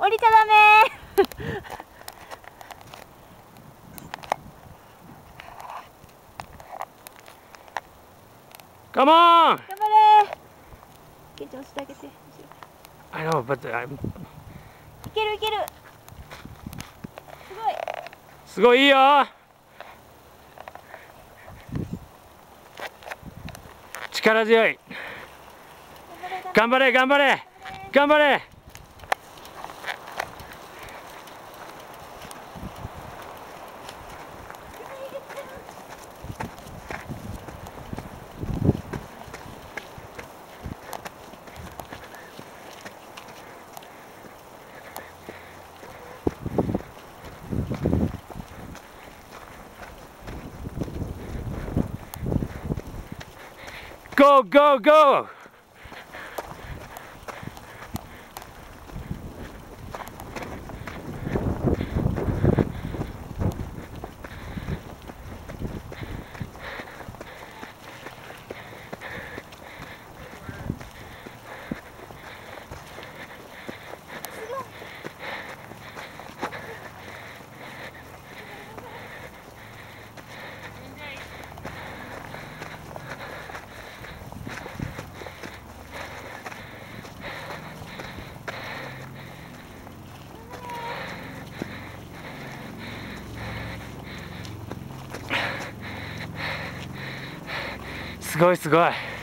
降りちゃダメ。 カモン。 頑張れ。ケンちゃん押してあげて。 I know, but I'm... いけるいける。すごい。 すごいいいよ。力強い。頑張れ頑張れ頑張れ。Go, go, go! すごいすごい。